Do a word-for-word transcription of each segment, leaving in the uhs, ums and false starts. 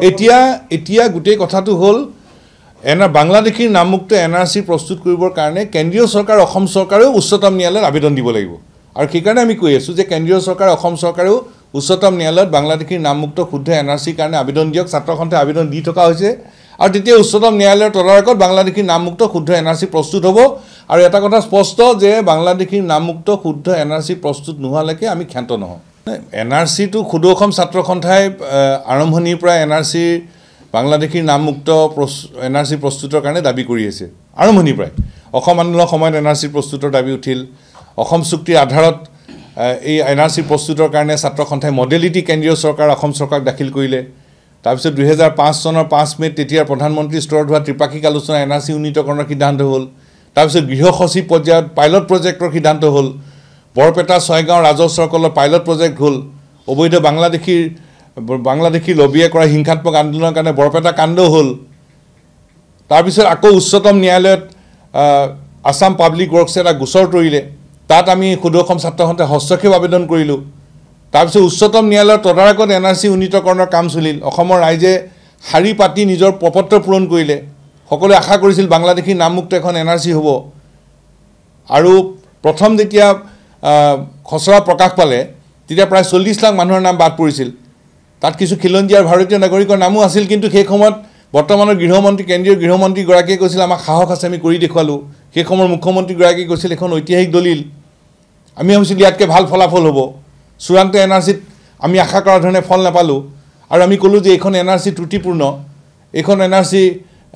এতিয়া এতিয়া গোটেই কথাটো হল এনা বাংলাদেশীৰ নামমুক্ত এনআরসি প্ৰস্তুত কৰিবৰ কাৰণে কেন্দ্ৰীয় চৰকাৰ অসম চৰকাৰেও উচ্চতম ন্যায়ালয়ত আবেদন দিব লাগিব আৰু কি কাৰণে আমি কৈ আছো যে কেন্দ্ৰীয় চৰকাৰ অসম চৰকাৰেও উচ্চতম ন্যায়ালয়ত বাংলাদেশীৰ নামমুক্ত শুদ্ধ এনআরসিৰ কাৰণে আবেদন দিয়ক ছাত্ৰখণ্ডে আবেদন দি থকা হৈছে আৰু তেতিয়া উচ্চতম ন্যায়ালয়ৰ তদাৰকত বাংলাদেশীৰ নামমুক্ত শুদ্ধ এনআরসি প্ৰস্তুত হ'ব আৰু এটা কথা স্পষ্ট যে বাংলাদেশীৰ নামমুক্ত শুদ্ধ এনআরসি প্ৰস্তুত নোহালৈকে আমি ক্ষান্ত নহওঁ এনআরসি তো খুদোখম ছাত্ৰখণ্ডাই আৰম্ভণিৰ পৰা এনআরসি বাংলাদেশীৰ নামমুক্ত এনআরসি প্ৰস্তুতৰ কাৰণে দাবী কৰি আছে আৰম্ভণিৰ পৰা অসম আন্দোলনৰ সময়ত এনআরসি প্ৰস্তুতৰ দাবী উঠিল অসম চুক্তিৰ আধাৰত এই এনআরসি প্ৰস্তুতৰ কাৰণে ছাত্ৰখণ্ডাই মডেলিটি কেন্দ্ৰীয় চৰকাৰ অসম চৰকাৰক দাখিল কৰিলে তাৰপিছত দুই হাজাৰ পাঁচ চনৰ পাঁচ মে তেতিয়াৰ প্ৰধানমন্ত্ৰী স্তৰত হোৱা ত্ৰিপাক্ষিক আলোচনা এনআরসি উন্নীতকৰণৰ সিদ্ধান্ত হ'ল তাৰপিছত গৃহ সচিব পৰ্যায়ত পাইলট প্ৰজেক্টৰ সিদ্ধান্ত হ'ল বৰপেটা ছয়গাঁও ৰাজহ চৰকাৰৰ পাইলট প্ৰজেক্ট হ'ল অবৈধ বাংলাদেশীৰ বাংলাদেশী লবিয়ে কৰা হিংসাত্মক আন্দোলনৰ কাৰণে বৰপেটা কাণ্ড হ'ল তাৰপিছত আকৌ উচ্চতম ন্যায়ালয়ত আসাম পাব্লিক ৱৰ্কছ এটা গোচৰ তৰিলে তাত আমি খুদোখম ছাত্ৰখণ্ডে হস্তক্ষেপ আবেদন কৰিলোঁ তাৰপিছত উচ্চতম ন্যায়ালয়ৰ তদাৰকত এনআরসি উন্নীতকৰণৰ কাম চলিল অসমৰ ৰাইজে শাৰী পাতি নিজৰ প্ৰপত্ৰ পূৰণ কৰিলে সকলোৱে আশা কৰিছিল বাংলাদেশীৰ নামমুক্ত এখন এনআরসি হ'ব আৰু প্ৰথম যেতিয়া খসৰা প্ৰকাশ পালে তেতিয়া প্ৰায় চল্লিছ লাখ মানুহৰ নাম বাদ পৰিছিল তাত কিছু খিলঞ্জীয়াৰ ভাৰতীয় নাগৰিকৰ নামো আছিল কিন্তু সেই সময়ত বৰ্তমানৰ গৃহমন্ত্ৰী কেন্দ্ৰীয় গৃহমন্ত্ৰী গৰাকীয়ে কৈছিল আমাক সাহস আছে আমি কৰি দেখুৱালোঁ সেই সময়ৰ মুখ্যমন্ত্ৰী গৰাকীয়ে কৈছিল এখন ঐতিহাসিক দলিল আমি ভাবিছিলোঁ ইয়াতকৈ ভাল ফলাফল হ'ব চূড়ান্ত এনআরসিত আমি আশা কৰা ধৰণে ফল নাপালোঁ আৰু আমি ক'লোঁ যে এইখন এনআরসি ত্ৰুটিপূৰ্ণ এইখন এনআরসি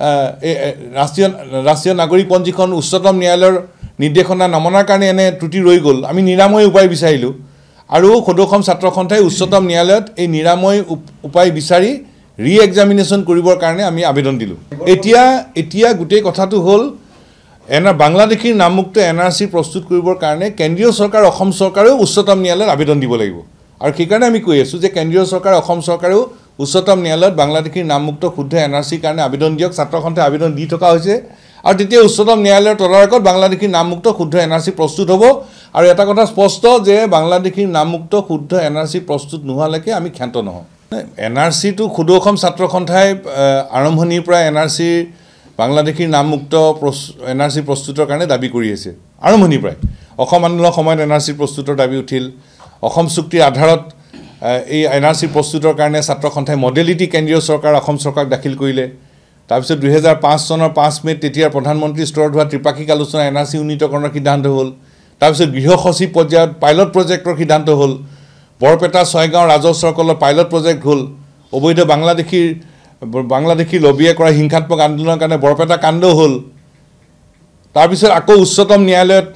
ৰাষ্ট্ৰীয় ৰাষ্ট্ৰীয় নাগৰিক পঞ্জীখন উচ্চতম ন্যায়ালয়ৰ নিৰ্দেশনা নমনাৰ কাৰণে এনে ত্ৰুটি ৰৈ গ'ল আমি নিৰাময় উপায় বিচাৰিলোঁ আৰু খুদোখম ছাত্ৰখণ্ডাই উচ্চতম ন্যায়ালয়ত এই নিৰাময় উপায় বিচাৰি ৰি এক্সামিনেশ্যন কৰিবৰ কাৰণে আমি আবেদন দিলোঁ এতিয়া এতিয়া গোটেই কথাটো হ'ল এনা বাংলাদেশীৰ নামমুক্ত এনআরসি প্ৰস্তুত কৰিবৰ কাৰণে কেন্দ্ৰীয় চৰকাৰ অসম চৰকাৰেও উচ্চতম ন্যায়ালয়ত আবেদন দিব লাগিব আৰু কি কাৰণে আমি কৈ আছো যে কেন্দ্ৰীয় চৰকাৰ অসম চৰকাৰেও উচ্চতম ন্যায়ালয়ত বাংলাদেশীৰ নামমুক্ত শুদ্ধ এনআরসিৰ কাৰণে আবেদন দিয়ক ছাত্ৰখণ্ডে আবেদন দি থকা হৈছে আৰু তেতিয়া উচ্চতম ন্যায়ালয়ৰ তদাৰকত বাংলাদেশীৰ নামমুক্ত শুদ্ধ এনআরসি প্ৰস্তুত হ'ব আৰু এটা কথা স্পষ্ট যে বাংলাদেশীৰ নামমুক্ত শুদ্ধ এনআরসি প্ৰস্তুত নোহালৈকে আমি ক্ষান্ত নহওঁ এনআরসি তো খুদোখম ছাত্ৰখণ্ডাই আৰম্ভণিৰ পৰা এনআরসি বাংলাদেশীৰ নামমুক্ত এনআরসি প্ৰস্তুতৰ কাৰণে দাবী কৰি আছে আৰম্ভণিৰ পৰা অসম আন্দোলনৰ সময়ত এনআরসি প্ৰস্তুতৰ দাবী উঠিল অসম চুক্তিৰ আধাৰত এই এনআরসি প্ৰস্তুতৰ কাৰণে ছাত্ৰখণ্ডাই মডেলিটি কেন্দ্ৰীয় চৰকাৰ অসম চৰকাৰক দাখিল কৰিলে তাৰপিছত দুই হাজাৰ পাঁচ চনৰ পাঁচ মে তেতিয়াৰ প্ৰধানমন্ত্ৰী স্তৰত হোৱা ত্ৰিপাক্ষিক আলোচনা এনআরসি উন্নীতকৰণৰ সিদ্ধান্ত হ'ল তাৰপিছত গৃহ সচিব পৰ্যায়ত পাইলট প্ৰজেক্টৰ সিদ্ধান্ত হ'ল বৰপেটা ছয়গাঁও ৰাজহ চৰকাৰৰ পাইলট প্ৰজেক্ট হ'ল অবৈধ বাংলাদেশীৰ বাংলাদেশী লবিয়ে কৰা হিংসাত্মক আন্দোলনৰ কাৰণে বৰপেটা কাণ্ড হ'ল তাৰপিছত আকৌ উচ্চতম ন্যায়ালয়ত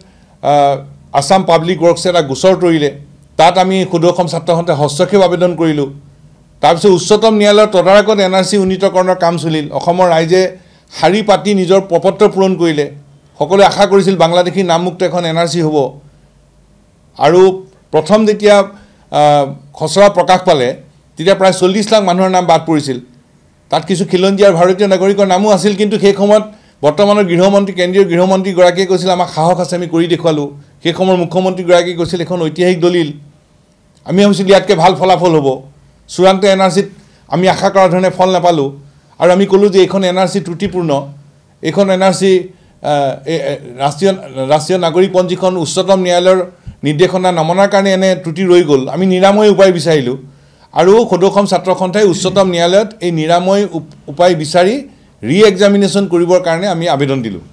আসাম পাব্লিক ৱৰ্কছ এটা গোচৰ তৰিলে তাত আমি খুদোখম ছাত্ৰখণ্ডে হস্তক্ষেপ আবেদন কৰিলোঁ তাৰপিছত উচ্চতম ন্যায়ালয়ৰ তদাৰকত এনআরসি উন্নীতকৰণৰ কাম চলিল অসমৰ ৰাইজে শাৰী পাতি নিজৰ প্ৰপত্ৰ পূৰণ কৰিলে সকলোৱে আশা কৰিছিল বাংলাদেশীৰ নামমুক্ত এখন এনআরসি হ'ব আৰু প্ৰথম যেতিয়া খসৰা প্ৰকাশ পালে তেতিয়া প্ৰায় চল্লিছ লাখ মানুহৰ নাম বাদ পৰিছিল তাত কিছু খিলঞ্জীয়াৰ ভাৰতীয় নাগৰিকৰ নামো আছিল কিন্তু সেই সময়ত বৰ্তমানৰ গৃহমন্ত্ৰী কেন্দ্ৰীয় গৃহমন্ত্ৰী গৰাকীয়ে কৈছিল আমাক সাহস আছে আমি কৰি দেখুৱালোঁ সেই সময়ৰ মুখ্যমন্ত্ৰী গৰাকীয়ে কৈছিল এখন ঐতিহাসিক দলিল আমি ভাবিছিলোঁ ইয়াতকৈ ভাল ফলাফল হ'ব চূড়ান্ত এনআরসিত আমি আশা কৰা ধৰণে ফল নাপালোঁ আৰু আমি ক'লোঁ যে এইখন এনআরসি ত্ৰুটিপূৰ্ণ এইখন এনআরসি ৰাষ্ট্ৰীয় ৰাষ্ট্ৰীয় নাগৰিক পঞ্জীখন উচ্চতম ন্যায়ালয়ৰ নিৰ্দেশনা নমনাৰ কাৰণে এনে ত্ৰুটি ৰৈ গ'ল আমি নিৰাময় উপায় বিচাৰিলোঁ আৰু খুদোখম ছাত্ৰখণ্ডাই উচ্চতম ন্যায়ালয়ত এই নিৰাময় উপায় বিচাৰি ৰি এক্সামিনেশ্যন কৰিবৰ কাৰণে আমি আবেদন দিলোঁ